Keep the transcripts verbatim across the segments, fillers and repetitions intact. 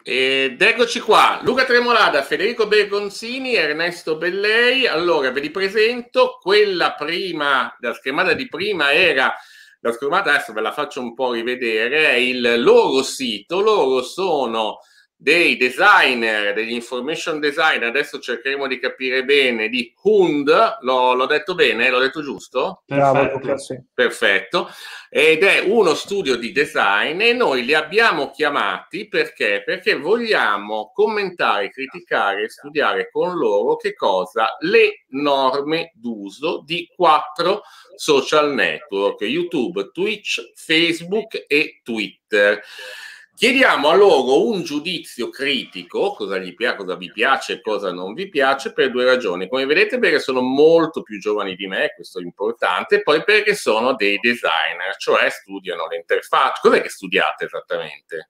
Ed eccoci qua, Luca Tremolada, Federico Bergonzini, Ernesto Bellei. Allora ve li presento. Quella prima, la schermata di prima era la schermata, adesso ve la faccio un po' rivedere, è il loro sito. Loro sono dei designer, degli information designer, adesso cercheremo di capire bene, di Hund, l'ho detto bene, l'ho detto giusto? Perfetto, sì. Perfetto, ed è uno studio di design e noi li abbiamo chiamati perché? Perché vogliamo commentare, criticare e studiare con loro che cosa? Le norme d'uso di quattro social network, YouTube, Twitch, Facebook e Twitter. Chiediamo a loro un giudizio critico, cosa gli piace, cosa vi piace e cosa non vi piace, per due ragioni. Come vedete, perché sono molto più giovani di me, questo è importante, e poi perché sono dei designer, cioè studiano le interfacce. Cos'è che studiate esattamente?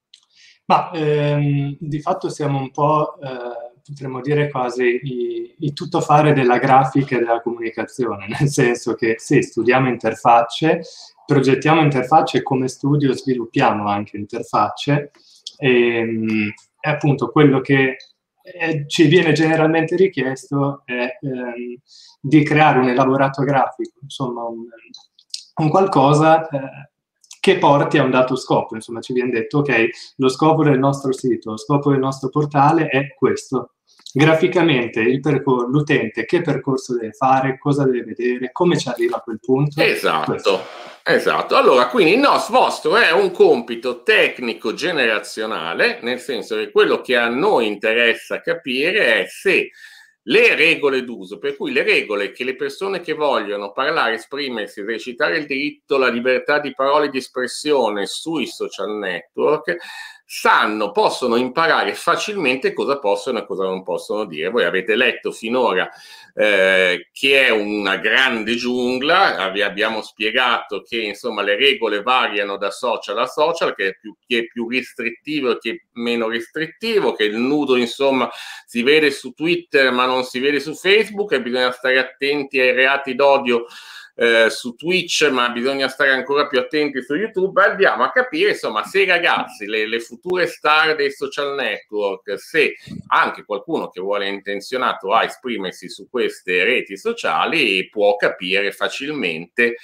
Ma ehm, di fatto siamo un po', eh, potremmo dire quasi i, i tuttofare della grafica e della comunicazione, nel senso che sì, studiamo interfacce, progettiamo interfacce, come studio sviluppiamo anche interfacce e, e appunto quello che eh, ci viene generalmente richiesto è ehm, di creare un elaborato grafico, insomma un, un qualcosa eh, che porti a un dato scopo. Insomma ci viene detto ok, lo scopo del nostro sito, lo scopo del nostro portale è questo. Graficamente l'utente che percorso deve fare, cosa deve vedere, come ci arriva a quel punto. Esatto, questo. esatto. Allora, quindi il nostro vostro è un compito tecnico generazionale, nel senso che quello che a noi interessa capire è se le regole d'uso, per cui le regole che le persone che vogliono parlare, esprimersi, esercitare il diritto alla libertà di parola e di espressione sui social network, sanno, possono imparare facilmente cosa possono e cosa non possono dire. Voi avete letto finora eh, che è una grande giungla, vi abbiamo spiegato che insomma le regole variano da social a social, che è più, chi è più restrittivo e chi è meno restrittivo, che il nudo insomma si vede su Twitter ma non si vede su Facebook, e bisogna stare attenti ai reati d'odio Eh, su Twitch, ma bisogna stare ancora più attenti su YouTube. Andiamo a capire insomma se i ragazzi, le, le future star dei social network, se anche qualcuno che vuole intenzionato a esprimersi su queste reti sociali può capire facilmente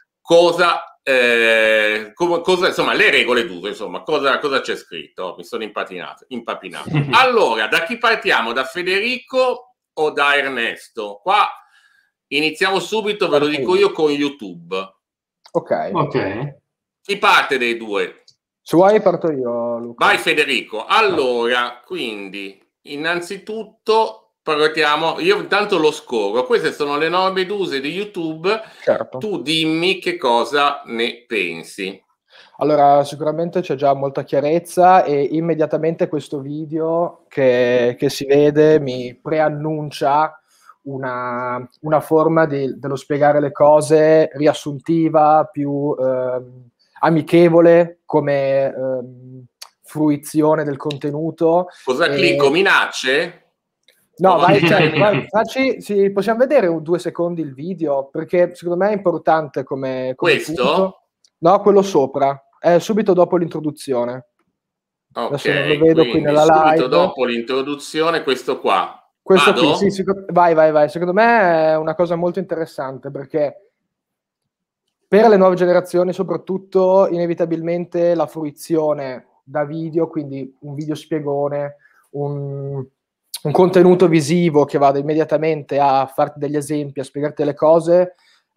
cosa Eh, come, cosa, insomma, le regole d'uso, insomma, cosa, cosa c'è scritto? Mi sono impatinato, impapinato. Allora, da chi partiamo? Da Federico o da Ernesto? Qua iniziamo subito, ve lo dico io, con YouTube. Ok. Ok. Chi parte dei due? Se vuoi parto io, Luca. Vai Federico. Allora, quindi, innanzitutto partiamo, io intanto lo scorro. Queste sono le norme d'uso di YouTube. Certo. Tu dimmi che cosa ne pensi. Allora, sicuramente c'è già molta chiarezza e immediatamente questo video che, che si vede mi preannuncia una, una forma di, dello spiegare le cose riassuntiva, più ehm, amichevole come ehm, fruizione del contenuto. Cosa e... clicco? Minacce? No, vai, cioè, vai, facci, sì, possiamo vedere un, due secondi il video, perché secondo me è importante come, come Questo? punto. No, quello sopra, è subito dopo l'introduzione. Ok, adesso non lo vedo qui nella subito live. dopo l'introduzione, questo qua. Questo Vado? qui, sì, vai, vai, vai. Secondo me è una cosa molto interessante, perché per le nuove generazioni, soprattutto, inevitabilmente la fruizione da video, quindi un video spiegone, un, un contenuto visivo che vada immediatamente a farti degli esempi, a spiegarti le cose,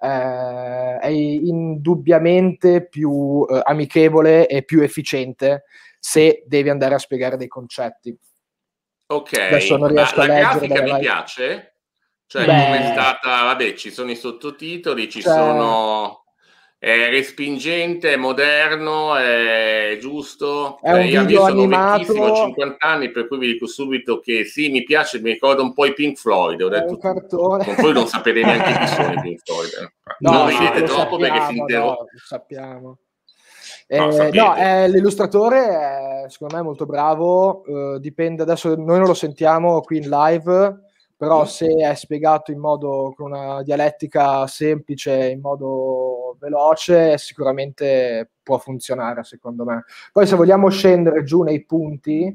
eh, è indubbiamente più eh, amichevole e più efficiente se devi andare a spiegare dei concetti. Ok, adesso non riesco ma a la leggere grafica mi live. piace? Cioè, Beh, come è stata, vabbè, ci sono i sottotitoli, ci cioè, sono, è respingente, è moderno, è giusto? è Cioè, un io, io video sono vecchissimo, ho animato, cinquanta anni, per cui vi dico subito che sì, mi piace, mi ricorda un po' i Pink Floyd, ho è detto un tutto. cartone. Con voi non sapete neanche chi sono i Pink Floyd. No, Non no, ridete lo troppo perché si sappiamo, interrompe. no, lo sappiamo. No, Eh, sapete. no, eh, l'illustratore è, secondo me, molto bravo, eh, dipende, adesso noi non lo sentiamo qui in live, però Mm. se è spiegato in modo, con una dialettica semplice, in modo veloce, sicuramente può funzionare, secondo me. Poi se vogliamo scendere giù nei punti,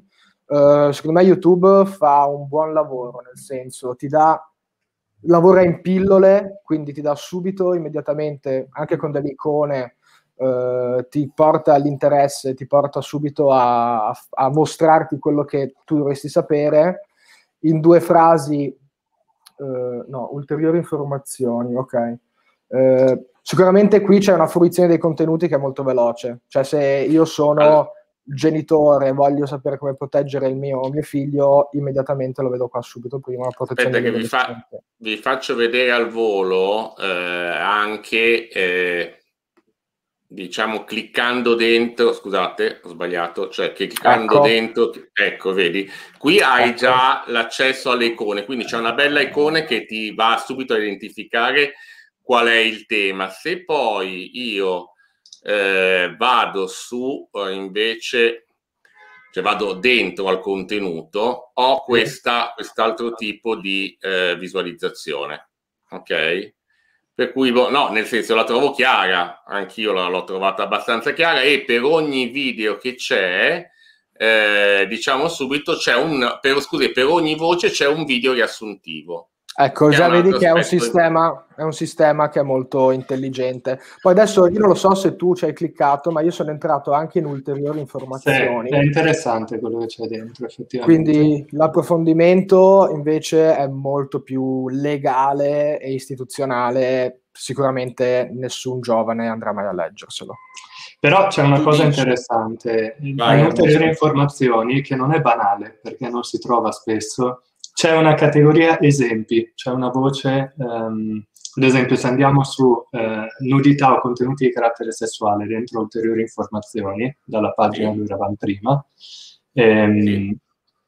Uh, secondo me YouTube fa un buon lavoro, nel senso ti dà, lavora in pillole, quindi ti dà subito, immediatamente, anche con delle icone, uh, ti porta all'interesse, ti porta subito a, a mostrarti quello che tu dovresti sapere in due frasi. Uh, no, ulteriori informazioni, ok. Uh, sicuramente qui c'è una fruizione dei contenuti che è molto veloce, cioè se io sono genitore e voglio sapere come proteggere il mio, mio figlio, immediatamente lo vedo qua subito prima, la protezione. Aspetta che vi, fa, vi faccio vedere al volo eh, anche eh, diciamo cliccando dentro, scusate ho sbagliato, cioè cliccando ecco. dentro, ecco vedi, qui hai ecco. già l'accesso alle icone, quindi c'è una bella icona che ti va subito a identificare qual è il tema. Se poi io eh, vado su eh, invece, cioè vado dentro al contenuto, ho questa quest'altro tipo di eh, visualizzazione, ok? Per cui, no, nel senso la trovo chiara, anch'io l'ho trovata abbastanza chiara, e per ogni video che c'è, eh, diciamo subito, c'è un, per, scusi, per ogni voce c'è un video riassuntivo. Ecco, già vedi che è un, sistema, è un sistema che è molto intelligente. Poi adesso io non lo so se tu ci hai cliccato, ma io sono entrato anche in ulteriori informazioni. Sì, è interessante quello che c'è dentro, effettivamente. Quindi l'approfondimento invece è molto più legale e istituzionale. Sicuramente nessun giovane andrà mai a leggerselo. Però c'è una tu cosa dici. interessante, Vai, in ulteriori informazioni, che non è banale, perché non si trova spesso. C'è una categoria esempi, c'è una voce, um, ad esempio se andiamo su eh, nudità o contenuti di carattere sessuale dentro ulteriori informazioni, dalla pagina sì. dove eravamo prima, ehm, sì.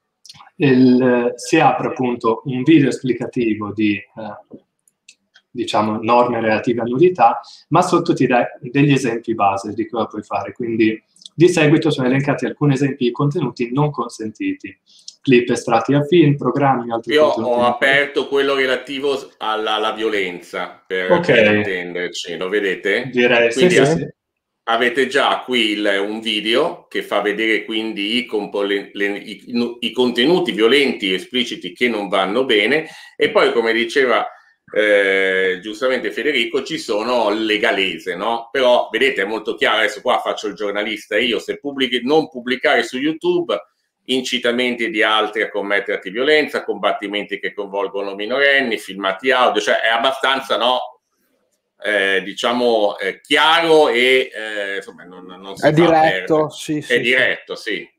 il, si apre appunto un video esplicativo di eh, diciamo norme relative a nudità, ma sotto ti dà degli esempi base di cosa puoi fare, quindi di seguito sono elencati alcuni esempi di contenuti non consentiti. Clip estratti a film, programmi, altri Io contenuti. Io ho aperto quello relativo alla, alla violenza, per, okay. per intenderci, lo vedete? Direi quindi sì, sì. Avete già qui il, un video che fa vedere quindi i, le, le, i, i contenuti violenti e espliciti che non vanno bene, e poi, come diceva eh, giustamente Federico, ci sono le galese, no? Però vedete è molto chiaro, adesso qua faccio il giornalista io, se pubblichi, non pubblicare su YouTube incitamenti di altri a commettere atti di violenza, combattimenti che coinvolgono minorenni, filmati audio, cioè è abbastanza, no, eh, diciamo, eh, chiaro e eh, insomma non, non si è fa diretto, perdere. sì, è sì, diretto, sì. sì.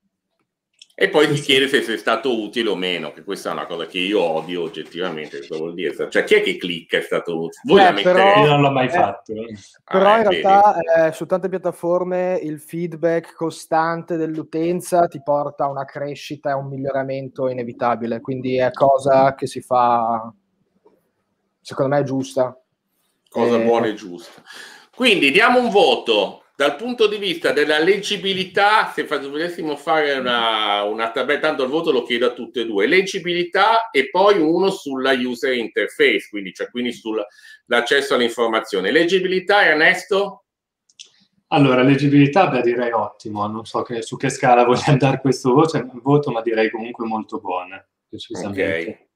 E poi sì, ti sì. chiede se sei stato utile o meno, che questa è una cosa che io odio oggettivamente, cosa vuol dire? Cioè chi è che clicca è stato utile? Voi eh, la metterete? Io non l'ho mai eh, fatto. Però ah, in realtà eh, su tante piattaforme il feedback costante dell'utenza ti porta a una crescita e a un miglioramento inevitabile, quindi è cosa che si fa, secondo me è giusta. Cosa eh, buona e giusta. Quindi diamo un voto dal punto di vista della leggibilità. Se volessimo fare una, una tabella, tanto il voto lo chiedo a tutte e due, leggibilità e poi uno sulla user interface, quindi, cioè, quindi sull'accesso all'informazione. Leggibilità, Ernesto? Allora, leggibilità, beh, direi ottimo, non so che, su che scala vogliamo dare questo voto, voto, ma direi comunque molto buona, decisamente. Ok.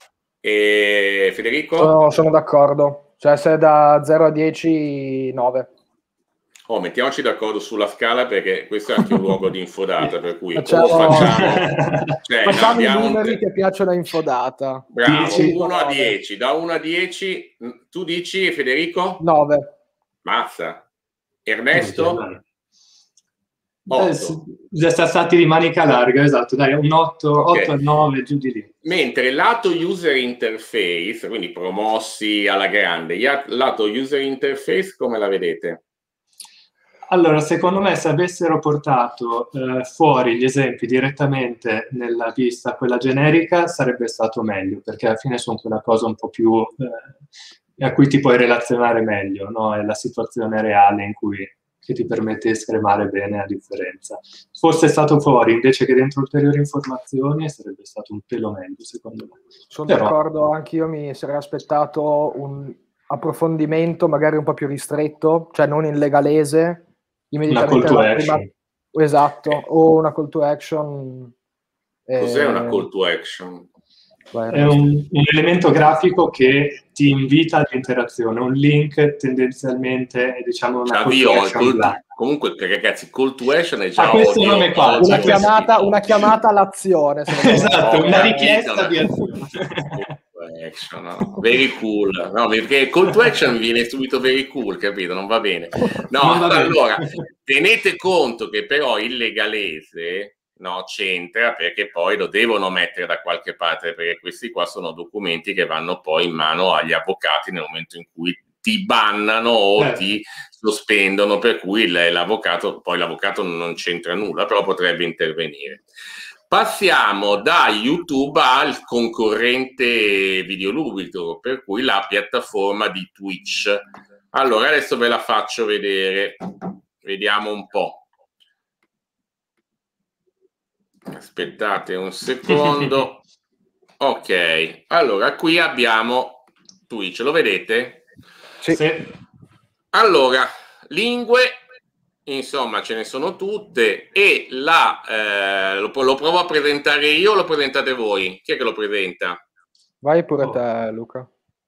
E Federico? Sono, sono d'accordo. Cioè, se da zero a dieci, nove. Oh, mettiamoci d'accordo sulla scala, perché questo è anche un luogo di infodata, per cui facciamo, o facciamo, cioè, facciamo no, i numeri un... che piacciono a infodata. Bravo, uno a dieci, da uno a dieci, tu dici Federico? nove. Mazza. Ernesto? Eh, già sta stati di manica larga, esatto, dai, un otto, okay. otto e nove, giù di lì. Mentre lato user interface, quindi promossi alla grande, lato user interface come la vedete? Allora, secondo me se avessero portato eh, fuori gli esempi direttamente nella vista, quella generica, sarebbe stato meglio, perché alla fine sono quella cosa un po' più eh, a cui ti puoi relazionare meglio, no? È la situazione reale in cui che ti permette di schermare bene la differenza. Fosse stato fuori invece che dentro ulteriori informazioni sarebbe stato un pelo meglio, secondo me. Sono Però... d'accordo, anch'io mi sarei aspettato un approfondimento magari un po' più ristretto, cioè non in legalese, immediatamente una call to prima... action. Esatto, o una call to action Cos'è Eh, una call to action? È un, un elemento grafico che ti invita all'interazione, un link tendenzialmente è, diciamo, una call to action black. Comunque ragazzi, call to action è già ah, questo odio, nome qua, una chiamata, una chiamata all'azione. Esatto, una richiesta di azione. Action, no. Very cool, no, perché call to action mi viene subito very cool, capito? Non va bene. No, Non va bene. allora, tenete conto che però il legalese no, c'entra, perché poi lo devono mettere da qualche parte, perché questi qua sono documenti che vanno poi in mano agli avvocati nel momento in cui ti bannano o eh. ti sospendono, per cui l'avvocato, poi l'avvocato non c'entra nulla, però potrebbe intervenire. Passiamo da YouTube al concorrente videoludico, per cui la piattaforma di Twitch. Allora, adesso ve la faccio vedere, vediamo un po'. Aspettate un secondo. Ok, allora qui abbiamo Twitch, lo vedete? Sì. sì. Allora, lingue, insomma ce ne sono tutte e la, eh, lo, lo provo a presentare io o lo presentate voi? Chi è che lo presenta? Vai pure te, Luca.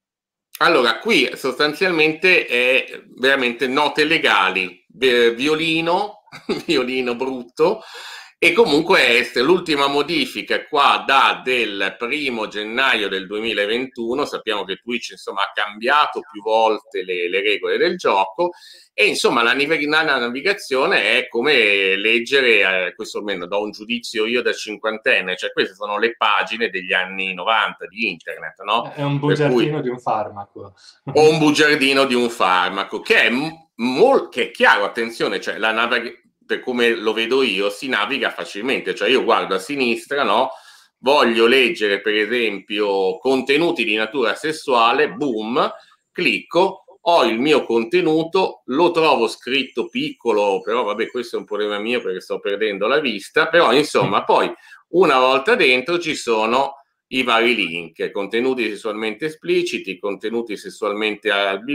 Allora, qui sostanzialmente è veramente note legali, violino, violino brutto, e comunque è l'ultima modifica qua da del primo gennaio del duemilaventuno. Sappiamo che Twitch insomma ha cambiato più volte le, le regole del gioco e insomma la, la navigazione è come leggere, eh, questo almeno do un giudizio io da cinquantenne, cioè queste sono le pagine degli anni novanta di internet, no? È un bugiardino cui, di un farmaco. O un bugiardino di un farmaco, che è, molto, che è chiaro, attenzione, cioè la navigazione, per come lo vedo io, si naviga facilmente, cioè io guardo a sinistra, no? Voglio leggere per esempio contenuti di natura sessuale, boom, clicco, ho il mio contenuto, lo trovo scritto piccolo, però vabbè questo è un problema mio perché sto perdendo la vista, però insomma poi una volta dentro ci sono i vari link, contenuti sessualmente espliciti, contenuti sessualmente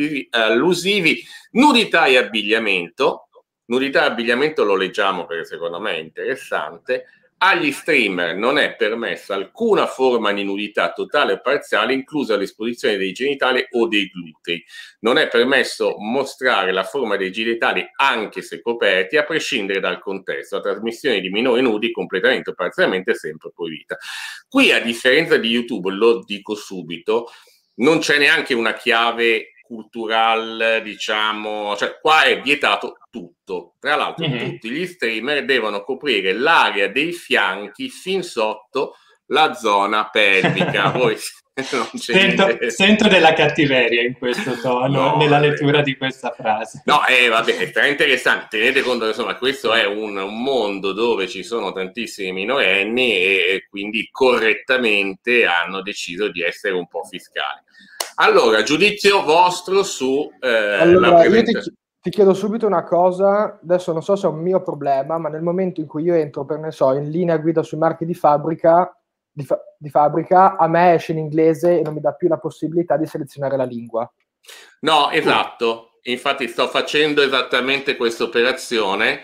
allusivi, nudità e abbigliamento. Nudità e abbigliamento lo leggiamo perché secondo me è interessante. Agli streamer non è permessa alcuna forma di nudità totale o parziale, inclusa l'esposizione dei genitali o dei glutei. Non è permesso mostrare la forma dei genitali anche se coperti, a prescindere dal contesto. La trasmissione di minori nudi completamente o parzialmente è sempre proibita. Qui, a differenza di YouTube, lo dico subito, non c'è neanche una chiave cultural, diciamo, cioè qua è vietato tutto. Tra l'altro mm-hmm. tutti gli streamer devono coprire l'area dei fianchi fin sotto la zona pelvica. Voi non sento, sento della cattiveria in questo tono, no, nella lettura di questa frase. No, eh, vabbè, è interessante. Tenete conto che insomma questo è un, un mondo dove ci sono tantissimi minorenni e, e quindi correttamente hanno deciso di essere un po' fiscali. Allora, giudizio vostro su eh, allora, la presentazione. Io ti, ti chiedo subito una cosa, adesso non so se è un mio problema, ma nel momento in cui io entro, per ne so, in linea guida sui marchi di fabbrica, di, fa di fabbrica, a me esce in inglese e non mi dà più la possibilità di selezionare la lingua. No, esatto. Infatti sto facendo esattamente questa operazione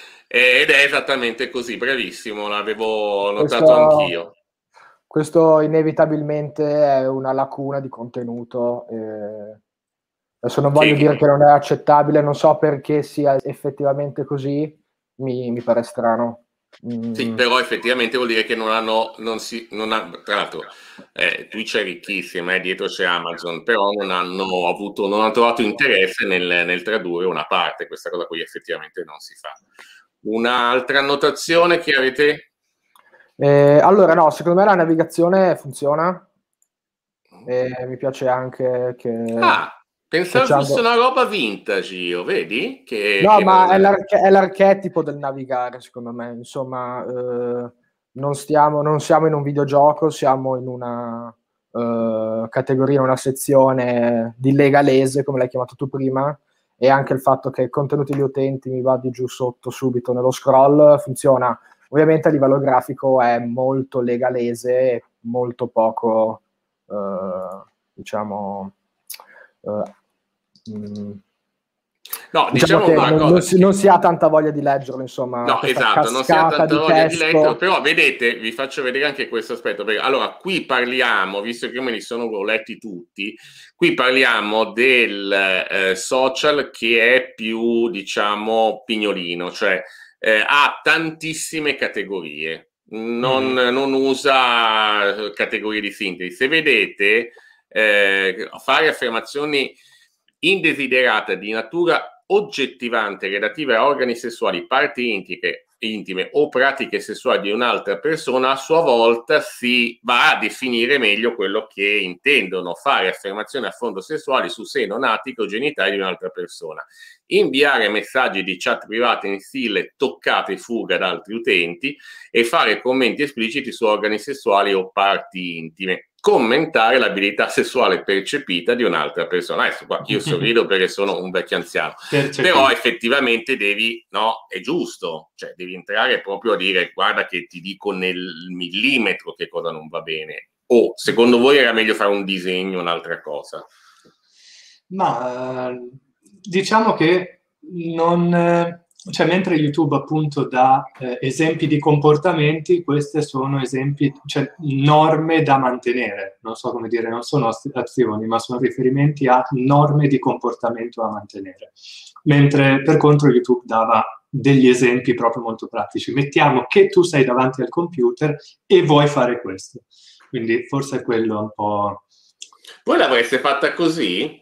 ed è esattamente così, bravissimo, l'avevo notato Questo... anch'io. Questo inevitabilmente è una lacuna di contenuto. Eh, adesso non voglio sì. dire che non è accettabile, non so perché sia effettivamente così, mi, mi pare strano. Mm. Sì, però effettivamente vuol dire che non hanno, non si, non ha, tra l'altro eh, Twitch è ricchissima, eh, dietro c'è Amazon, però non hanno avuto, non hanno trovato interesse nel, nel tradurre una parte, questa cosa qui effettivamente non si fa. Un'altra annotazione che avete? Eh, allora, no, secondo me la navigazione funziona. E mi piace anche che... Ah, pensavo fosse una roba vintage io, vedi? Che, no, che ma non... è l'archetipo del navigare, secondo me. Insomma, eh, non, stiamo, non siamo in un videogioco, siamo in una eh, categoria, una sezione di legalese, come l'hai chiamato tu prima, e anche il fatto che i contenuti degli utenti mi va di giù sotto subito nello scroll funziona. Ovviamente a livello grafico è molto legalese, molto poco, eh, diciamo... Eh, mh, No, diciamo, diciamo che una non, cosa, non, si, non si ha tanta voglia di leggerlo, insomma. no, esatto, non si ha tanta di voglia testo. di letterlo, però vedete, vi faccio vedere anche questo aspetto, perché allora qui parliamo, visto che io me li sono letti tutti, qui parliamo del eh, social che è più, diciamo, pignolino, cioè eh, ha tantissime categorie, non, mm. non usa categorie di sintesi. Se vedete, eh, fare affermazioni indesiderate di natura oggettivante relative a organi sessuali, parti intime, intime o pratiche sessuali di un'altra persona, a sua volta si va a definire meglio quello che intendono: fare affermazioni a fondo sessuali su seno, natico o genitali di un'altra persona, inviare messaggi di chat private in stile toccata e fuga ad altri utenti e fare commenti espliciti su organi sessuali o parti intime, commentare l'abilità sessuale percepita di un'altra persona. Adesso qua io sorrido perché sono un vecchio anziano, però effettivamente devi, no, è giusto, cioè devi entrare proprio a dire: guarda che ti dico nel millimetro che cosa non va bene. O secondo voi era meglio fare un disegno, un'altra cosa? Ma diciamo che non... Cioè, mentre YouTube appunto dà eh, esempi di comportamenti, queste sono esempi, cioè norme da mantenere, non so come dire, non sono azioni, ma sono riferimenti a norme di comportamento da mantenere. Mentre per contro YouTube dava degli esempi proprio molto pratici. Mettiamo che tu sei davanti al computer e vuoi fare questo. Quindi forse è quello un po'... Voi l'avreste fatta così?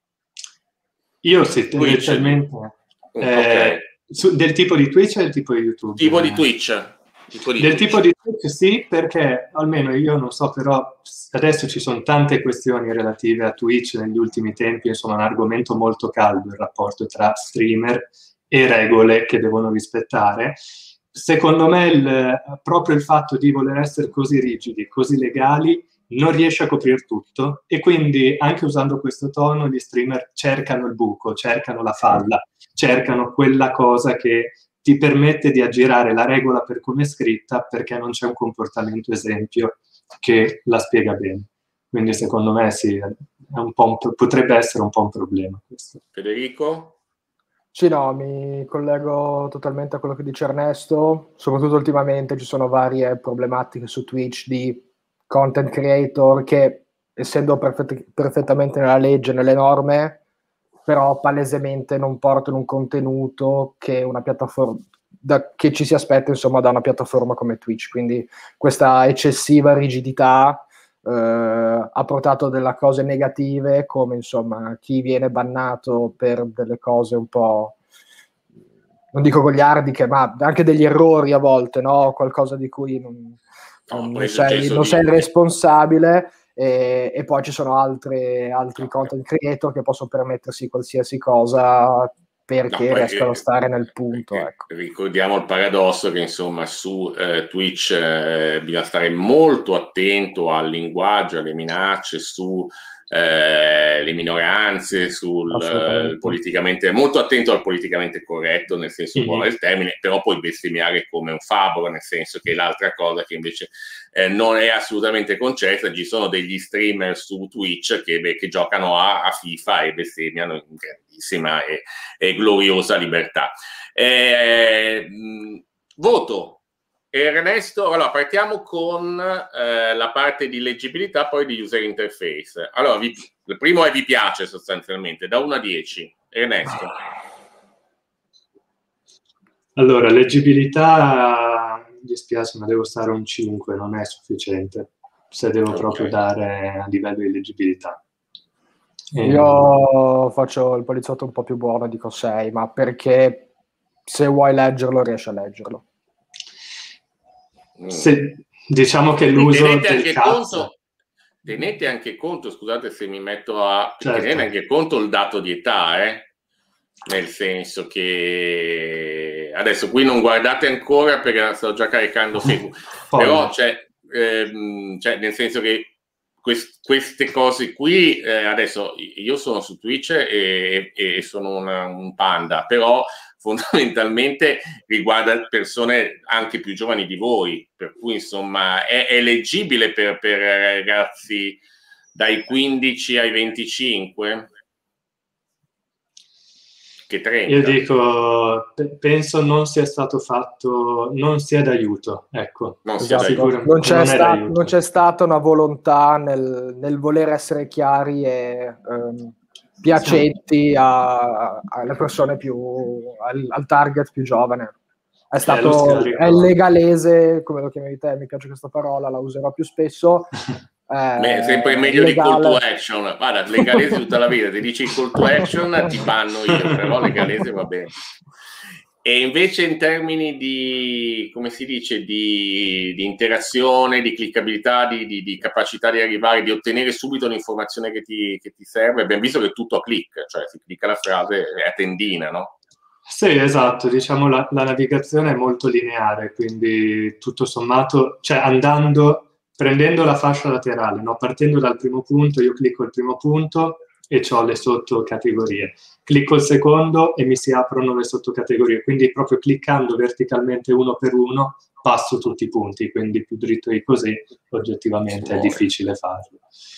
Io sì, tendenzialmente... Eh, okay. Su, del tipo di Twitch e del tipo di YouTube? Tipo di Twitch. Tipo di del Twitch. tipo di Twitch sì, perché almeno io non so, però adesso ci sono tante questioni relative a Twitch negli ultimi tempi, insomma un argomento molto caldo il rapporto tra streamer e regole che devono rispettare. Secondo me il, proprio il fatto di voler essere così rigidi, così legali, non riesce a coprire tutto, e quindi anche usando questo tono gli streamer cercano il buco, cercano la falla, cercano quella cosa che ti permette di aggirare la regola per come è scritta, perché non c'è un comportamento esempio che la spiega bene. Quindi secondo me sì, è un po' un, potrebbe essere un po' un problema questo. Federico? Sì, no, mi collego totalmente a quello che dice Ernesto. Soprattutto ultimamente ci sono varie problematiche su Twitch di content creator che, essendo perfett- perfettamente nella legge, nelle norme, però palesemente non portano un contenuto che una piattaforma da, che ci si aspetta, insomma, da una piattaforma come Twitch. Quindi questa eccessiva rigidità eh, ha portato delle cose negative, come insomma chi viene bannato per delle cose un po', non dico goliardiche, ma anche degli errori a volte, no? Qualcosa di cui non, non, non sei, non sei responsabile. E, e poi ci sono altre, altri content creator che possono permettersi qualsiasi cosa perché no, riescono a stare nel punto. Eh, ecco. Ricordiamo il paradosso che insomma su eh, Twitch eh, bisogna stare molto attento al linguaggio, alle minacce, su eh, le minoranze, sul eh, politicamente, molto attento al politicamente corretto nel senso mm-hmm. buono del termine, però poi bestemmiare come un fabbro, nel senso che l'altra cosa che invece eh, non è assolutamente concessa. Ci sono degli streamer su Twitch che, beh, che giocano a, a FIFA e bestemmiano in grandissima e, e gloriosa libertà. Eh, mh, voto. Ernesto, allora partiamo con eh, la parte di leggibilità, poi di user interface. Allora, vi, il primo è vi piace sostanzialmente, da uno a dieci. Ernesto. Allora, leggibilità, mi dispiace, ma devo stare un cinque, non è sufficiente, se devo okay. proprio dare a livello di leggibilità. Io e... faccio il poliziotto un po' più buono, dico sei, ma perché se vuoi leggerlo riesci a leggerlo. Se, diciamo che l'uso tenete del anche cazzo... conto, tenete anche conto, scusate se mi metto a... Certo. Tenete anche conto il dato di età, eh? Nel senso che... Adesso qui non guardate ancora perché la sto già caricando Facebook, però c'è, ehm, cioè, nel senso che quest- queste cose qui, eh, adesso io sono su Twitch e, e sono una, un panda, però fondamentalmente riguarda persone anche più giovani di voi, per cui insomma è, è leggibile per, per ragazzi dai quindici ai venticinque? che trenta. Io dico, penso non sia stato fatto, non sia d'aiuto, ecco. Non sia Esatto. d'aiuto. Non c'è, non è sta- d'aiuto. non c'è stata una volontà nel, nel voler essere chiari e ehm, piacenti a- alle persone più, al, al target più giovane. È lo stato, scarico. è il legalese, come lo chiami te, mi piace questa parola, la userò più spesso. Beh, eh, sempre meglio di call to legale. action. Guarda, legalese tutta la vita, ti dici il call to action ti banno io, però legalese va bene. E invece in termini di, come si dice, di, di interazione, di cliccabilità, di, di, di capacità di arrivare, di ottenere subito l'informazione che ti, che ti serve, abbiamo visto che è tutto a click, cioè si clicca la frase, è a tendina, no? Sì, esatto, diciamo la, la navigazione è molto lineare, quindi tutto sommato, cioè andando, prendendo la fascia laterale, no? Partendo dal primo punto, io clicco il primo punto e ho le sottocategorie. Clicco il secondo e mi si aprono le sottocategorie, quindi proprio cliccando verticalmente uno per uno passo tutti i punti, quindi più dritto di così oggettivamente è difficile farlo.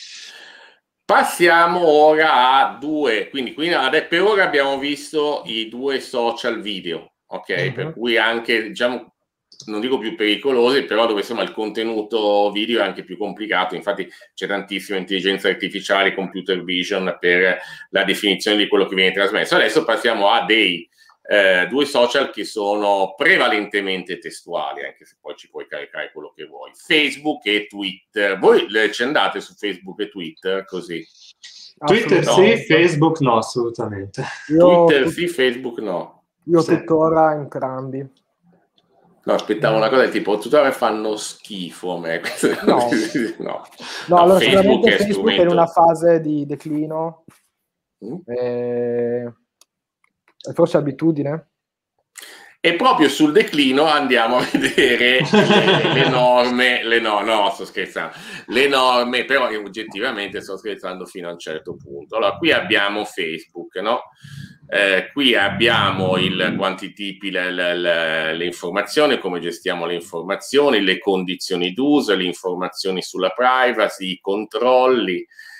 Passiamo ora a due, quindi, quindi per ora abbiamo visto i due social video, ok? Uh-huh. Per cui anche, diciamo, non dico più pericolosi, però dove insomma il contenuto video è anche più complicato, infatti c'è tantissima intelligenza artificiale, computer vision per la definizione di quello che viene trasmesso. Adesso passiamo a dei eh, due social che sono prevalentemente testuali, anche se poi ci puoi caricare quello che vuoi, Facebook e Twitter. Voi ci andate su Facebook e Twitter così? Twitter sì, Facebook no, assolutamente. Io, Twitter sì, Facebook no. Io sì. tuttora entrambi. No, aspettavo una cosa del tipo, tuttora fanno schifo a me. No, no. no, no allora Facebook sicuramente è Facebook strumento... è in una fase di declino, mm? e... forse abitudine. E proprio sul declino andiamo a vedere le, le norme, le no, no, sto scherzando, le norme, però oggettivamente sto scherzando fino a un certo punto. Allora, qui abbiamo Facebook, no? Eh, qui abbiamo il quanti tipi le, le, le, le informazioni, come gestiamo le informazioni, le condizioni d'uso, le informazioni sulla privacy, i controlli,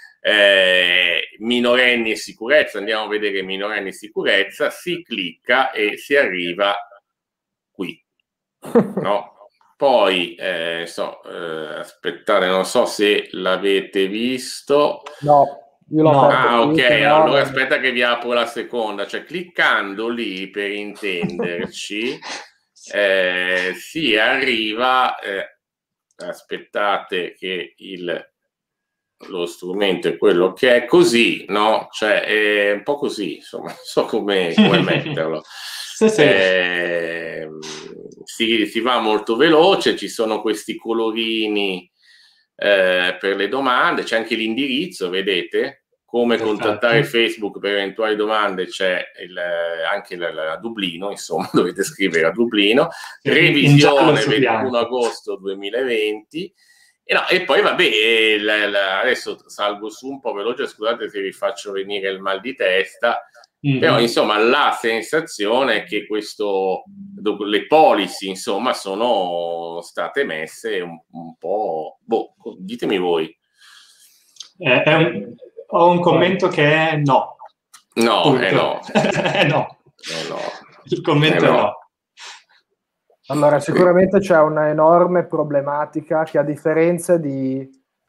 eh, minorenni e sicurezza. Andiamo a vedere minorenni e sicurezza, si clicca e si arriva qui, no? Poi eh, so, eh, aspettate, non so se l'avete visto. No. Io l'ho no. Ah, ok, però... allora aspetta che vi apro la seconda, cioè cliccando lì, per intenderci, eh, si arriva, eh, aspettate che il, lo strumento è quello che è così, no? Cioè è un po' così, insomma, non so come, come metterlo. sì, sì. Eh, si, si va molto veloce, ci sono questi colorini Eh, per le domande, c'è anche l'indirizzo, vedete? Come Perfetto. contattare Facebook per eventuali domande, c'è il, anche la, la Dublino, insomma, dovete scrivere a Dublino, revisione ventuno agosto duemilaventi, e, no, e poi vabbè, la, la, adesso salgo su un po' veloce, scusate se vi faccio venire il mal di testa, mm-hmm. Però insomma la sensazione è che questo, le policy insomma sono state messe un, un po', boh, ditemi voi. Eh, è un, ho un commento che è no. No, è no. è no. È no. Il commento è no. è no. Allora, sicuramente c'è una enorme problematica che, a differenza di,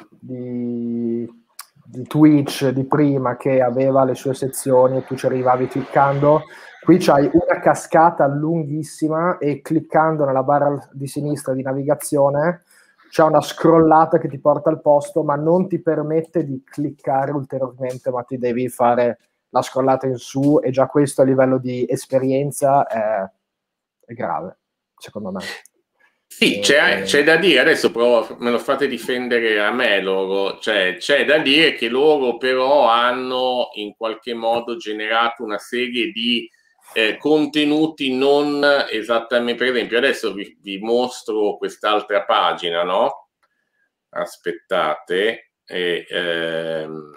di, di Twitch di prima, che aveva le sue sezioni e tu ci arrivavi cliccando, qui c'hai una cascata lunghissima e cliccando nella barra di sinistra di navigazione c'è una scrollata che ti porta al posto, ma non ti permette di cliccare ulteriormente, ma ti devi fare la scrollata in su, e già questo a livello di esperienza è, è grave, secondo me. Sì, c'è, c'è da dire, adesso però me lo fate difendere a me loro, cioè c'è da dire che loro però hanno in qualche modo generato una serie di eh, contenuti non esattamente, per esempio adesso vi, vi mostro quest'altra pagina, no? Aspettate, e, ehm,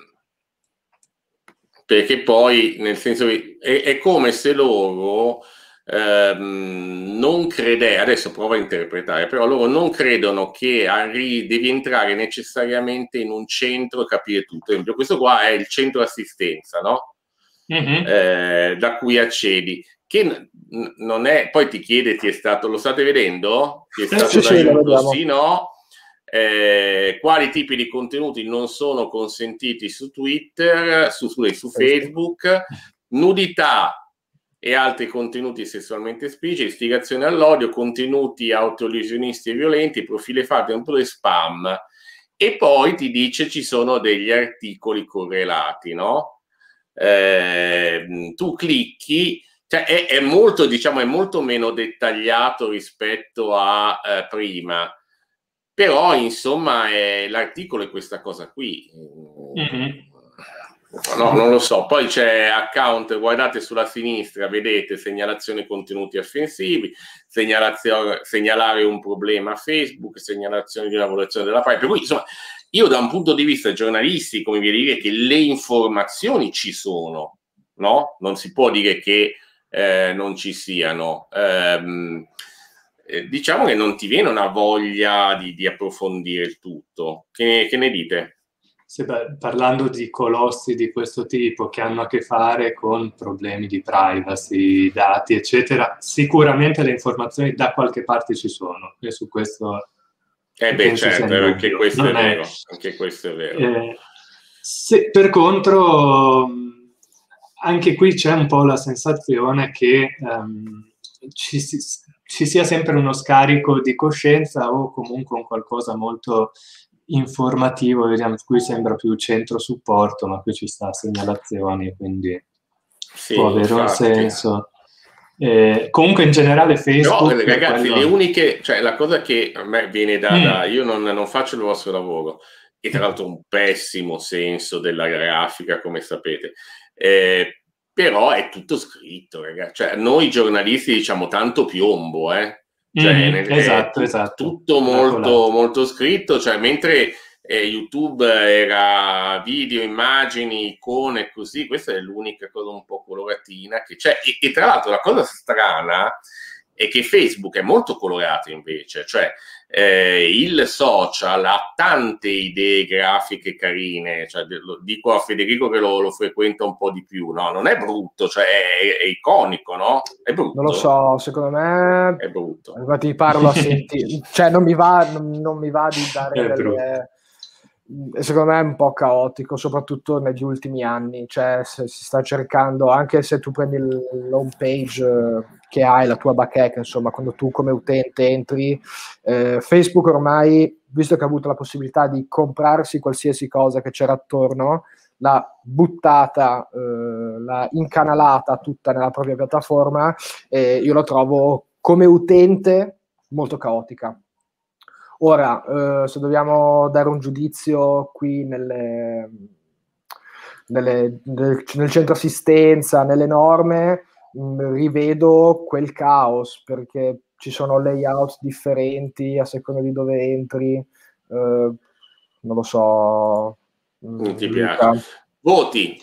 perché poi nel senso che è, è come se loro ehm, non crede, adesso provo a interpretare, però loro non credono che arri- devi entrare necessariamente in un centro e capire tutto. Per esempio questo qua è il centro assistenza, no? mm-hmm. eh, da cui accedi, che n- non è, poi ti chiede, ti è stato, lo state vedendo? Ti è stato sì, d'aiuto, sì, sì, no? Eh, quali tipi di contenuti non sono consentiti su Twitter, su, su, su Facebook, nudità e altri contenuti sessualmente espliciti, istigazione all'odio, contenuti autolesionisti e violenti, profili fatti, un po' di spam, e poi ti dice ci sono degli articoli correlati, no? Eh, tu clicchi, cioè è, è molto, diciamo, è molto meno dettagliato rispetto a eh, prima. Però, insomma, eh, l'articolo è questa cosa qui. Mm-hmm. No, non lo so. Poi c'è account, guardate sulla sinistra, vedete segnalazione contenuti offensivi, segnalare un problema a Facebook, segnalazione di una violazione della privacy. Per cui, insomma, io da un punto di vista giornalistico mi viene a dire che le informazioni ci sono, no? Non si può dire che eh, non ci siano. Ehm, Eh, diciamo che non ti viene una voglia di, di approfondire il tutto. Che, che ne dite? Sì, beh, parlando di colossi di questo tipo che hanno a che fare con problemi di privacy, dati, eccetera, sicuramente le informazioni da qualche parte ci sono, e su questo eh beh, certo, anche questo, è vero, è... anche questo è vero. Eh, se, per contro, anche qui c'è un po' la sensazione che um, ci si ci sia sempre uno scarico di coscienza o comunque un qualcosa molto informativo, vediamo, qui sembra più centro supporto, ma qui ci sta segnalazioni, quindi sì, può avere infatti un senso. Eh, comunque in generale Facebook... No, ragazzi, quello... le uniche, cioè la cosa che a me viene da... Mm. da io non, non faccio il vostro lavoro, e tra l'altro un pessimo senso della grafica, come sapete, eh, però è tutto scritto, ragazzi. Cioè, noi giornalisti diciamo tanto piombo, eh? Cioè, mm, nel, esatto, è esatto. Tutto molto, molto scritto, cioè, mentre eh, YouTube era video, immagini, icone, così, questa è l'unica cosa un po' coloratina che c'è. E, e tra l'altro la cosa strana è che Facebook è molto colorato invece, cioè eh, il social ha tante idee grafiche carine, cioè, lo dico a Federico che lo, lo frequenta un po' di più, no? Non è brutto, cioè è, è iconico, no? È brutto. Non lo so, secondo me è brutto. Infatti parlo a sentire, cioè non mi va, non, non mi va di dare è delle... Secondo me è un po' caotico, soprattutto negli ultimi anni, cioè se si sta cercando, anche se tu prendi l'home page che hai, la tua bacheca, insomma, quando tu come utente entri, eh, Facebook ormai, visto che ha avuto la possibilità di comprarsi qualsiasi cosa che c'era attorno, l'ha buttata, eh, l'ha incanalata tutta nella propria piattaforma, e io lo trovo come utente molto caotica. Ora, eh, se dobbiamo dare un giudizio qui nelle, nelle, nel, nel centro assistenza, nelle norme, mh, rivedo quel caos, perché ci sono layout differenti a seconda di dove entri, eh, non lo so. Non ti piace. Voti.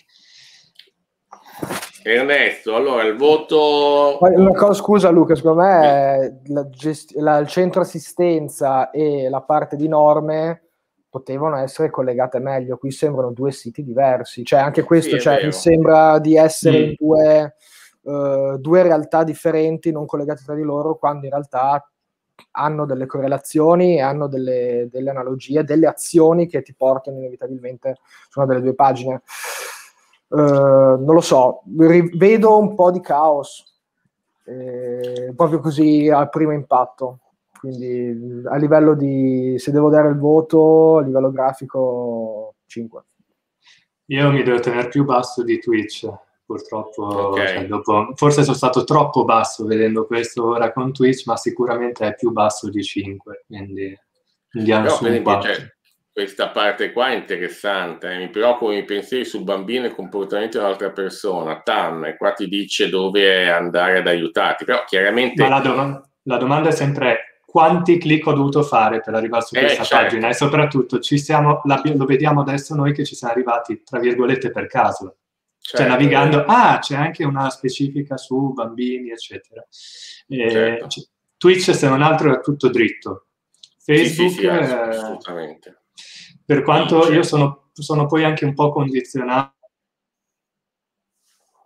Ernesto, allora il voto... Una cosa, scusa Luca, secondo me la gest- la, il centro assistenza e la parte di norme potevano essere collegate meglio. Qui sembrano due siti diversi, cioè anche questo, sì, cioè, mi sembra di essere mm. in due, uh, due realtà differenti, non collegate tra di loro, quando in realtà hanno delle correlazioni, hanno delle, delle analogie, delle azioni che ti portano inevitabilmente su una delle due pagine. Uh, non lo so, vedo un po' di caos, eh, proprio così al primo impatto, quindi a livello di, se devo dare il voto a livello grafico, cinque. Io mi devo tenere più basso di Twitch, purtroppo, okay. Cioè, dopo, forse sono stato troppo basso vedendo questo ora con Twitch, ma sicuramente è più basso di cinque, quindi andiamo Però, su un quattro. Cioè, questa parte qua è interessante, eh? Mi preoccupo i pensieri sul bambino e il comportamento dell'altra persona, Tam, e qua ti dice dove andare ad aiutarti, però chiaramente... Ma la, dom- la domanda è sempre quanti click ho dovuto fare per arrivare su questa eh, certo. pagina, e soprattutto ci siamo, la, lo vediamo adesso noi che ci siamo arrivati, tra virgolette, per caso. Certo, cioè navigando, eh. ah, c'è anche una specifica su bambini, eccetera. Eh, certo. c- Twitch, se non altro, è tutto dritto. Facebook... Sì, sì, sì, assolutamente. Eh, per quanto io sono, sono poi anche un po' condizionato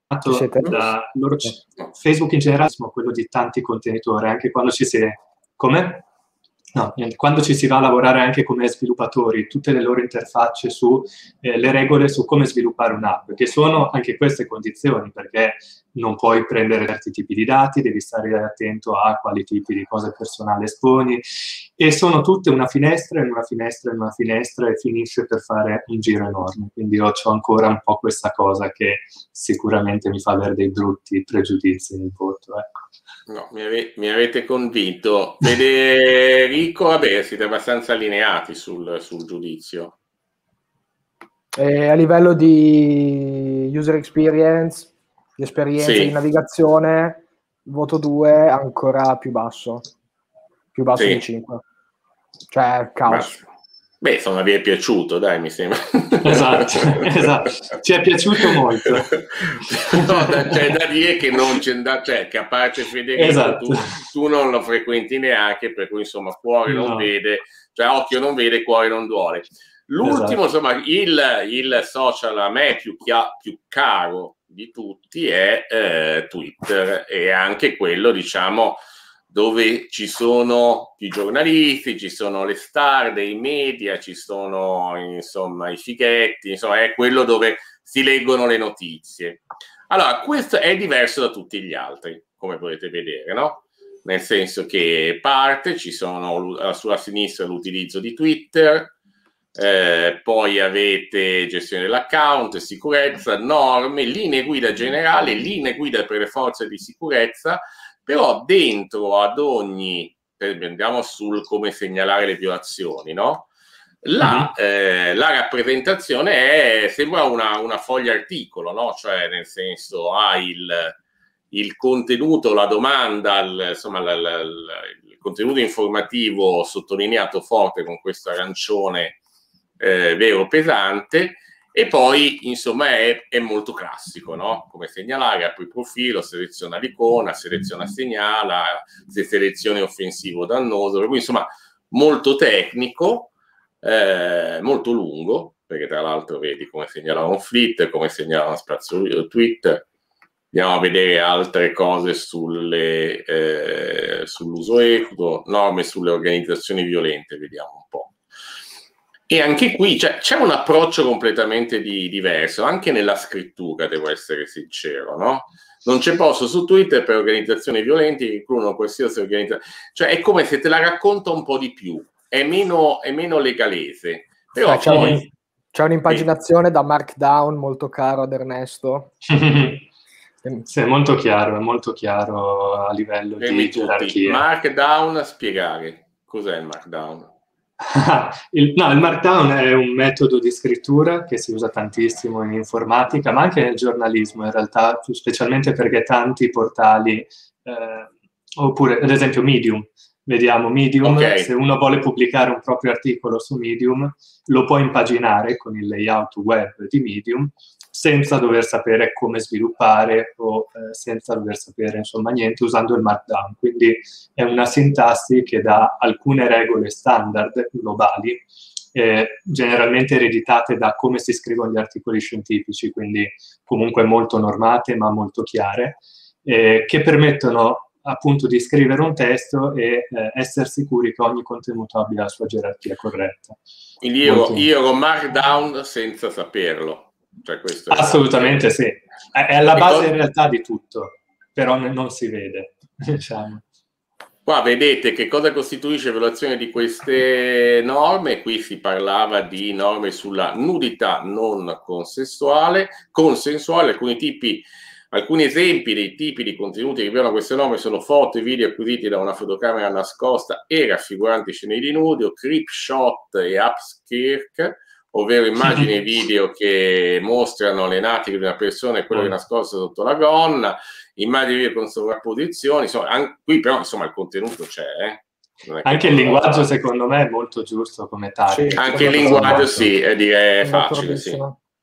da loro, Facebook in generale, quello di tanti contenitori, anche quando ci si... Come? No, quando ci si va a lavorare anche come sviluppatori, tutte le loro interfacce su eh, le regole su come sviluppare un'app, che sono anche queste condizioni, perché non puoi prendere certi tipi di dati, devi stare attento a quali tipi di cose personali esponi, e sono tutte una finestra in una finestra in una finestra e finisce per fare un giro enorme. Quindi io ho ancora un po' questa cosa che sicuramente mi fa avere dei brutti pregiudizi nel voto, ecco. No, mi, ave mi avete convinto. Federico, vabbè, siete abbastanza allineati sul, sul giudizio. E a livello di user experience, di esperienza sì. di navigazione, voto due ancora più basso, più basso sì. di cinque. Cioè, caos. Ma... Beh, insomma, vi è piaciuto, dai, mi sembra. Esatto, esatto. Ci è piaciuto molto. No, c'è da dire che non c'è da, cioè, che a parte Federico, esatto. tu, tu non lo frequenti neanche, per cui, insomma, cuore no. non vede, cioè occhio non vede, cuore non duole. L'ultimo, esatto. insomma, il, il social a me più, più caro di tutti è eh, Twitter, e anche quello, diciamo, dove ci sono i giornalisti, ci sono le star dei media, ci sono insomma i fighetti, insomma è quello dove si leggono le notizie. Allora, questo è diverso da tutti gli altri, come potete vedere, no? Nel senso che parte, ci sono sulla sinistra l'utilizzo di Twitter, eh, poi avete gestione dell'account, sicurezza, norme, linee guida generali, linee guida per le forze di sicurezza. Però dentro ad ogni, andiamo sul come segnalare le violazioni, no? La, uh-huh. eh, la rappresentazione è, sembra una, una foglia articolo, no? Cioè nel senso ha il, il contenuto, la domanda, il, insomma la, la, la, il contenuto informativo sottolineato forte con questo arancione eh, vero pesante. E poi, insomma, è, è molto classico, no? Come segnalare, apri il profilo, seleziona l'icona, seleziona segnala, se selezioni offensivo o dannoso, per cui, insomma, molto tecnico, eh, molto lungo, perché tra l'altro vedi come segnala un flit, come segnala uno spazio Twitter. Andiamo a vedere altre cose sulle, eh, sull'uso equo, norme sulle organizzazioni violente, vediamo un po'. E anche qui c'è un approccio completamente di, diverso, anche nella scrittura, devo essere sincero, no? Non c'è posto su Twitter per organizzazioni violenti che includono qualsiasi organizzazione, cioè è come se te la racconta un po' di più, è meno, è meno legalese. Però eh, poi... C'è un'impaginazione da Markdown molto caro ad Ernesto. Sì, è molto chiaro, è molto chiaro a livello di gerarchia. Markdown, spiegare cos'è il Markdown? il, no, il Markdown è un metodo di scrittura che si usa tantissimo in informatica, ma anche nel giornalismo in realtà, specialmente perché tanti portali, eh, oppure ad esempio Medium, vediamo Medium, okay. Se uno vuole pubblicare un proprio articolo su Medium, lo può impaginare con il layout web di Medium, senza dover sapere come sviluppare o eh, senza dover sapere insomma niente, usando il Markdown. Quindi è una sintassi che dà alcune regole standard globali, eh, generalmente ereditate da come si scrivono gli articoli scientifici, quindi comunque molto normate ma molto chiare, eh, che permettono appunto di scrivere un testo e eh, essere sicuri che ogni contenuto abbia la sua gerarchia corretta. Quindi io, io ho Markdown senza saperlo. Cioè questo assolutamente sì, è, è alla base in realtà di tutto, però non si vede, diciamo. Qua vedete che cosa costituisce violazione di queste norme. Qui si parlava di norme sulla nudità non consensuale, consensuale, alcuni tipi, alcuni esempi dei tipi di contenuti che violano queste norme sono foto e video acquisiti da una fotocamera nascosta e raffiguranti scene di nudo, creep shot e upskirk, ovvero immagini e video che mostrano le natiche di una persona e quello che è nascosto sotto la gonna, immagini e video con sovrapposizioni, insomma, anche, qui però insomma il contenuto c'è. Eh? Anche il linguaggio secondo me è molto giusto come tale. Sì, anche il linguaggio sì, è, direi, è facile, sì.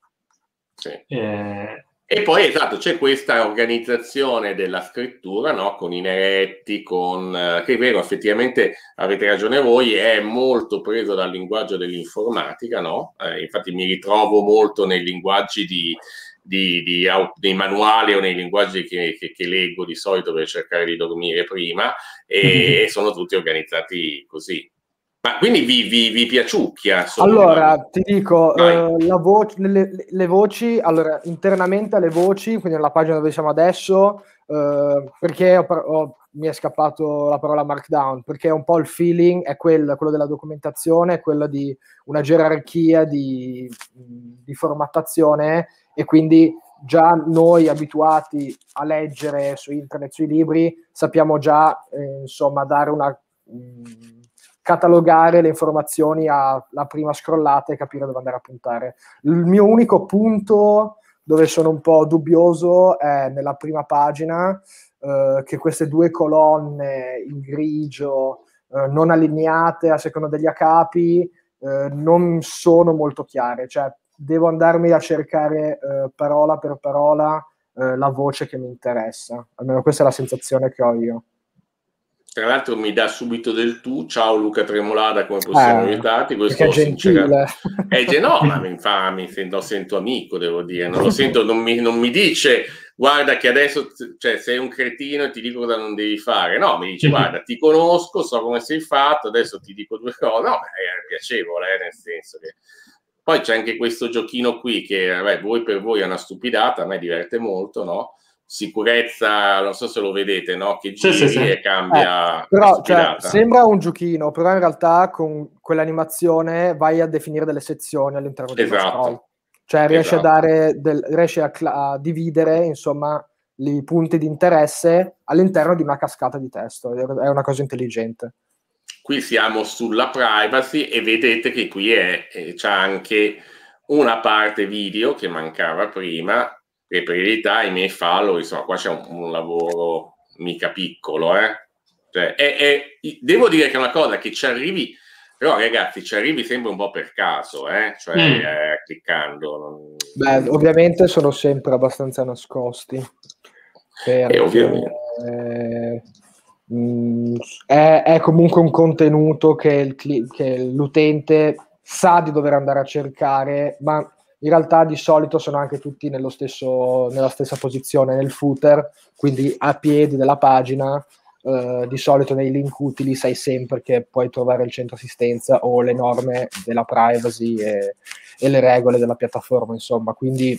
Sì. Eh... E poi esatto, c'è questa organizzazione della scrittura, no? Con i neretti, con eh, che è vero, effettivamente avete ragione voi, è molto preso dal linguaggio dell'informatica, no? Eh, infatti mi ritrovo molto nei linguaggi di, di, di, dei manuali o nei linguaggi che, che, che leggo di solito per cercare di dormire prima, e, e sono tutti organizzati così. Ma quindi vi, vi, vi piaciucchia? Allora, ti dico, eh, la voce, le, le voci, allora, internamente alle voci, quindi nella pagina dove siamo adesso, eh, perché ho, ho, mi è scappato la parola markdown, perché un po' il feeling è quello, quello della documentazione, è quello di una gerarchia di, di formattazione, e quindi già noi abituati a leggere su internet, sui libri, sappiamo già, eh, insomma, dare una... Mh, catalogare le informazioni alla prima scrollata e capire dove andare a puntare. Il mio unico punto dove sono un po' dubbioso è nella prima pagina, eh, che queste due colonne in grigio, eh, non allineate a seconda degli acapi, eh, non sono molto chiare, cioè devo andarmi a cercare eh, parola per parola eh, la voce che mi interessa, almeno questa è la sensazione che ho io. Tra l'altro mi dà subito del tu, ciao Luca Tremolada, come possiamo eh, aiutarti? Questo è gentile. È, no, ma mi fa, mi sento, sento amico, devo dire, non lo sento, non mi, non mi dice guarda che adesso, cioè, sei un cretino e ti dico cosa non devi fare, no, mi dice guarda, ti conosco, so come sei fatto, adesso ti dico due cose, no, è piacevole, eh, nel senso che... Poi c'è anche questo giochino qui che, vabbè, voi per voi è una stupidata, a me diverte molto, no? Sicurezza, non so se lo vedete, no? Che giri sì, sì, sì. e cambia. Eh, però cioè, sembra un giochino, però in realtà con quell'animazione vai a definire delle sezioni all'interno di uno scroll. Cioè riesci esatto. a dare del, riesci a, a dividere, insomma, i punti di interesse all'interno di una cascata di testo. È una cosa intelligente. Qui siamo sulla privacy e vedete che qui è, eh, c'è anche una parte video che mancava prima, e per verità i miei follow, insomma, qua c'è un, un lavoro mica piccolo, eh? Cioè, è, è, devo dire che è una cosa che ci arrivi, però ragazzi, ci arrivi sempre un po' per caso, eh? Cioè mm. eh, cliccando. Non... Beh, ovviamente sono sempre abbastanza nascosti. Perché, e ovviamente. Eh, mh, è, è comunque un contenuto che, il, che l'utente sa di dover andare a cercare, ma in realtà di solito sono anche tutti nello stesso, nella stessa posizione nel footer, quindi a piedi della pagina. Uh, di solito nei link utili sai sempre che puoi trovare il centro assistenza o le norme della privacy e, e le regole della piattaforma, insomma. Quindi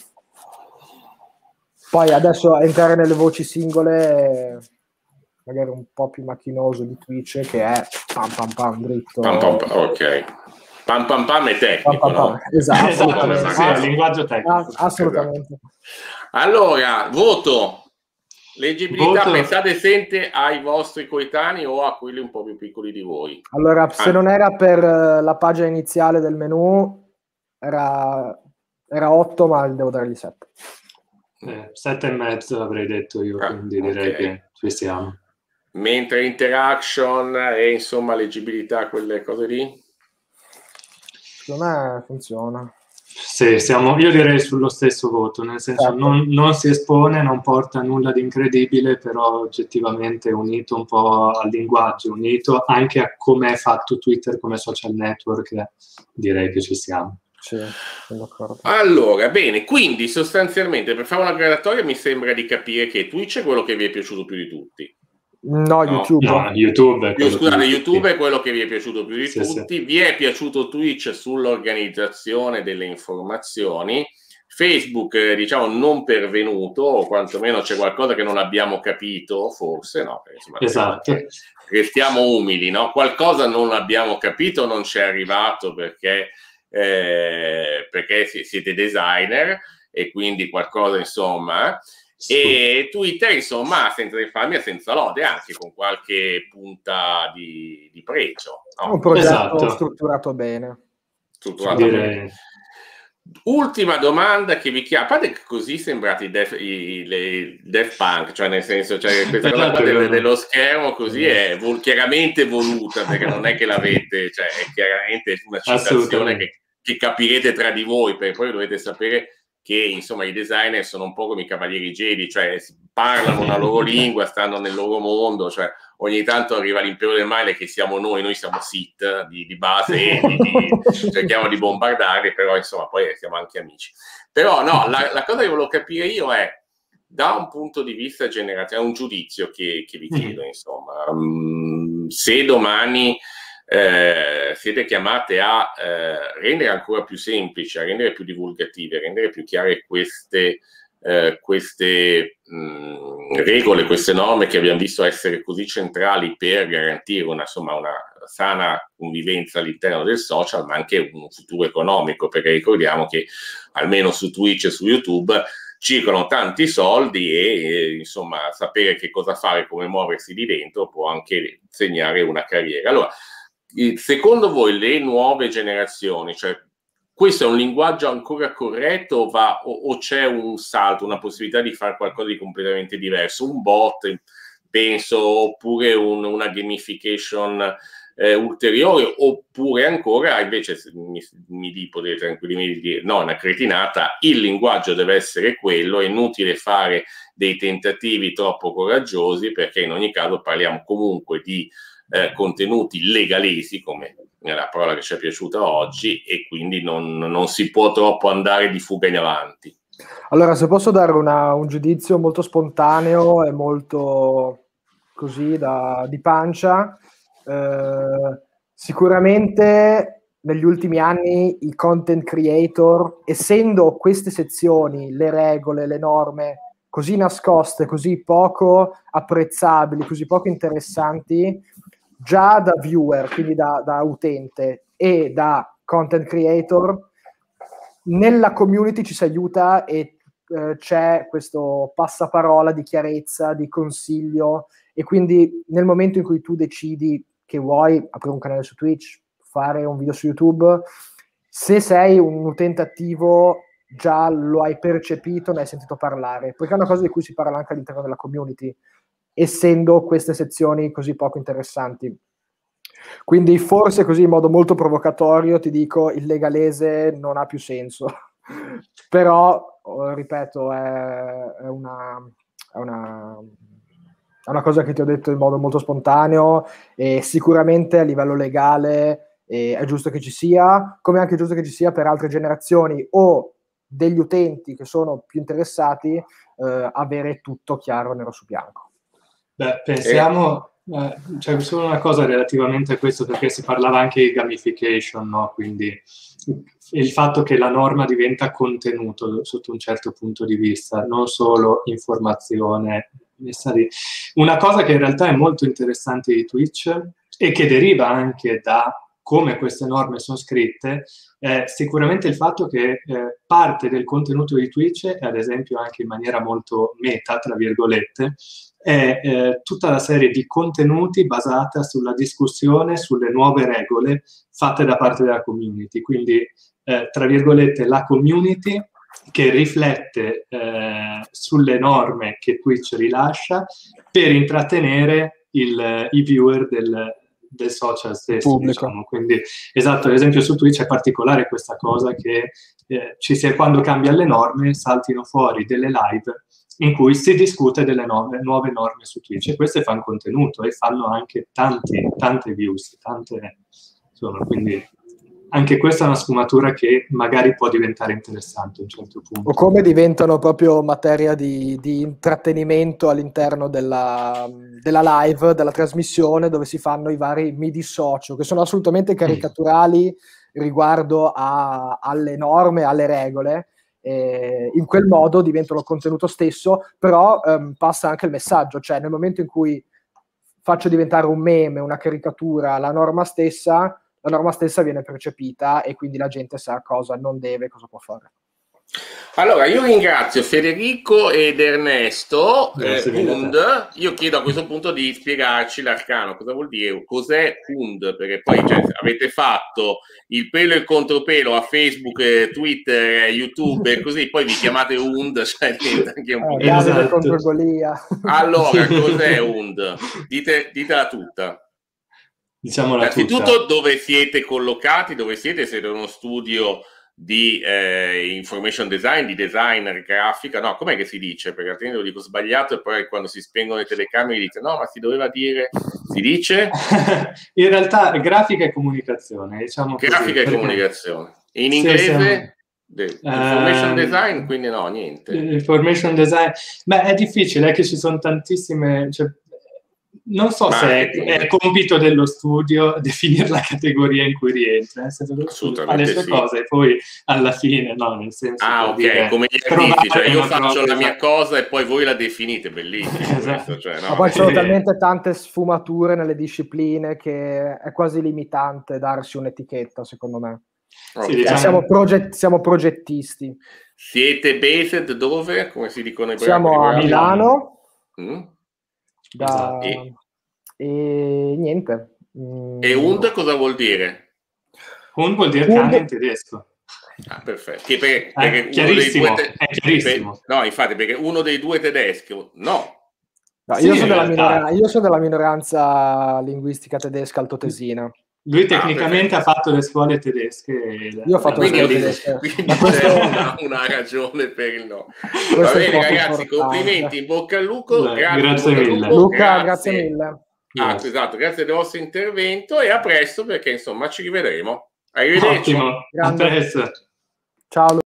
poi adesso entrare nelle voci singole magari un po' più macchinoso di Twitch, che è pam pam pam dritto. Pam, pam, pam, ok. Pam pam pam è tecnico, pam, pam, pam. No? Esatto, esatto, sì, è il linguaggio tecnico. Assolutamente. Allora, voto. Leggibilità, voto. Pensate sempre ai vostri coetanei o a quelli un po' più piccoli di voi? Allora, ah. se non era per la pagina iniziale del menu, era, era otto, ma devo dargli sette. Eh, sette e mezzo avrei detto io, ah, quindi direi okay. che ci siamo. Mentre interaction e insomma leggibilità, quelle cose lì? Secondo me funziona. Sì, siamo, io direi sullo stesso voto, nel senso certo. non, non si espone, non porta nulla di incredibile, però oggettivamente unito un po' al linguaggio, unito anche a come è fatto Twitter come social network, direi che ci siamo. Sì, sono d'accordo. Allora, bene, quindi sostanzialmente per fare una graduatoria mi sembra di capire che Twitch è quello che vi è piaciuto più di tutti. No, no, YouTube. No, YouTube, è Io, scusate, YouTube è quello che vi è piaciuto più di sì, tutti. Sì. Vi è piaciuto Twitch sull'organizzazione delle informazioni. Facebook, diciamo, non pervenuto, o quantomeno c'è qualcosa che non abbiamo capito, forse, no? Insomma, esatto. Restiamo umili, no? Qualcosa non abbiamo capito, non ci è arrivato perché, eh, perché siete designer e quindi qualcosa, insomma... E Twitter, insomma, senza infamia, senza lode, anche con qualche punta di, di pregio. No? Un progetto esatto. strutturato bene. Strutturato bene. Ultima domanda che vi chiamo, a parte che così sembrate i Def, i, i Def Punk, cioè nel senso, cioè questa cosa qua dello, dello schermo così è vol- chiaramente voluta, perché non è che l'avete, cioè è chiaramente una citazione che, che capirete tra di voi, perché poi dovete sapere che insomma i designer sono un po' come i cavalieri Jedi, cioè parlano una loro lingua, stanno nel loro mondo, cioè ogni tanto arriva l'impero del male che siamo noi, noi siamo Sith di, di base, e di, di, cerchiamo di bombardarli, però insomma poi siamo anche amici. Però no, la, la cosa che volevo capire io è, da un punto di vista generazionale, è un giudizio che, che vi chiedo, insomma, um, se domani Eh, siete chiamate a eh, rendere ancora più semplici, a rendere più divulgative, a rendere più chiare queste, eh, queste mh, regole, queste norme che abbiamo visto essere così centrali per garantire una, insomma, una sana convivenza all'interno del social, ma anche un futuro economico, perché ricordiamo che almeno su Twitch e su YouTube circolano tanti soldi e, e insomma sapere che cosa fare, come muoversi lì dentro può anche segnare una carriera. Allora, secondo voi le nuove generazioni, cioè questo è un linguaggio ancora corretto o, va, o, o c'è un salto, una possibilità di fare qualcosa di completamente diverso, un bot, penso, oppure un, una gamification eh, ulteriore, oppure ancora, invece mi, mi di, potete tranquillamente dire, no, è una cretinata, il linguaggio deve essere quello, è inutile fare dei tentativi troppo coraggiosi, perché in ogni caso parliamo comunque di Eh, contenuti legalesi, come la parola che ci è piaciuta oggi, e quindi non, non si può troppo andare di fuga in avanti. Allora, se posso dare una, un giudizio molto spontaneo e molto così da, di pancia, eh, sicuramente negli ultimi anni i content creator, essendo queste sezioni, le regole, le norme così nascoste, così poco apprezzabili, così poco interessanti, già da viewer, quindi da, da utente e da content creator, nella community ci si aiuta e eh, c'è questo passaparola di chiarezza, di consiglio, e quindi nel momento in cui tu decidi che vuoi aprire un canale su Twitch, fare un video su YouTube, se sei un utente attivo già lo hai percepito, ne hai sentito parlare, perché è una cosa di cui si parla anche all'interno della community, essendo queste sezioni così poco interessanti. Quindi forse così in modo molto provocatorio ti dico il legalese non ha più senso, però ripeto è, è, una, è, una, è una cosa che ti ho detto in modo molto spontaneo, e sicuramente a livello legale eh, è giusto che ci sia, come è anche giusto che ci sia per altre generazioni o degli utenti che sono più interessati eh, avere tutto chiaro nero su bianco. Beh, pensiamo, eh, c'è solo una cosa relativamente a questo, perché si parlava anche di gamification, no? Quindi il fatto che la norma diventa contenuto sotto un certo punto di vista, non solo informazione. Una cosa che in realtà è molto interessante di Twitch e che deriva anche da come queste norme sono scritte, è sicuramente il fatto che eh, parte del contenuto di Twitch, e ad esempio anche in maniera molto meta, tra virgolette, è eh, tutta la serie di contenuti basata sulla discussione, sulle nuove regole fatte da parte della community. Quindi, eh, tra virgolette, la community che riflette eh, sulle norme che Twitch rilascia per intrattenere il, i viewer del, del social stesso, diciamo. Quindi, esatto, ad esempio su Twitch è particolare questa cosa che eh, ci sia, quando cambiano le norme saltino fuori delle live in cui si discute delle nuove, nuove norme su Twitch, e queste fanno contenuto e fanno anche tanti, tante views, tante, insomma, quindi anche questa è una sfumatura che magari può diventare interessante a un certo punto. O come diventano proprio materia di, di intrattenimento all'interno della, della live, della trasmissione, dove si fanno i vari mi dissocio, che sono assolutamente caricaturali riguardo a, alle norme, alle regole. Eh, in quel modo diventano contenuto stesso, però ehm, passa anche il messaggio, cioè nel momento in cui faccio diventare un meme, una caricatura, la norma stessa, la norma stessa viene percepita e quindi la gente sa cosa non deve, cosa può fare. Allora, io ringrazio Federico ed Ernesto. eh, Und. Io chiedo a questo punto di spiegarci l'arcano, cosa vuol dire, cos'è Und, perché poi cioè, avete fatto il pelo e il contropelo a Facebook, eh, Twitter, eh, YouTube e così, poi vi chiamate Und, cioè diventa anche un po'... Eh, esatto. Contro Golia. Allora, cos'è Und? Dite, ditela tutta. Diciamola Innanzitutto tutta. Dove siete collocati, dove siete? Siete in uno studio di eh, information design, di designer, grafica, no, com'è che si dice? Perché altrimenti lo dico sbagliato e poi quando si spengono le telecamere dite no, ma si doveva dire, si dice? In realtà grafica e comunicazione, diciamo grafica così, e comunicazione. In sì, inglese? siamo... De- information uh, design, quindi no, niente. Information design, beh, è difficile, è che ci sono tantissime... Cioè, non so Marketing. Se è, è compito dello studio definire la categoria in cui rientra, nel senso che lo studio fa le sue sì. cose e poi alla fine, no, nel senso ah, ok, dire, come gli artisti, cioè io faccio cosa... la mia cosa e poi voi la definite, bellissimo. Esatto. Questo, cioè, no, ma poi ci sono talmente tante sfumature nelle discipline che è quasi limitante darsi un'etichetta, secondo me. Okay. Sì, diciamo... siamo, proget- siamo progettisti. Siete based dove? Come si dicono i Siamo a Milano. Mm? Da... E... e niente. Mm. E Und cosa vuol dire? Und vuol dire cane in tedesco. Ah, perfetto. Che per, è chiarissimo, te- è chiarissimo. Per, no, infatti, perché uno dei due tedeschi, no. no io, sì, sono della minora- io sono della minoranza linguistica tedesca altotesina. Lui tecnicamente ah, ha fatto le scuole tedesche. Io ho fatto quindi, le scuole tedesche. Quindi questo... c'è una, una ragione per il no. Va bene ragazzi, importante. Complimenti, in bocca al lupo. Beh, grazie, grazie mille. Lupo, Luca, grazie, grazie mille. Ah, yes. Esatto, grazie del vostro intervento e a presto perché insomma ci rivedremo. Arrivederci. Ottimo, a presto. Ciao Luca.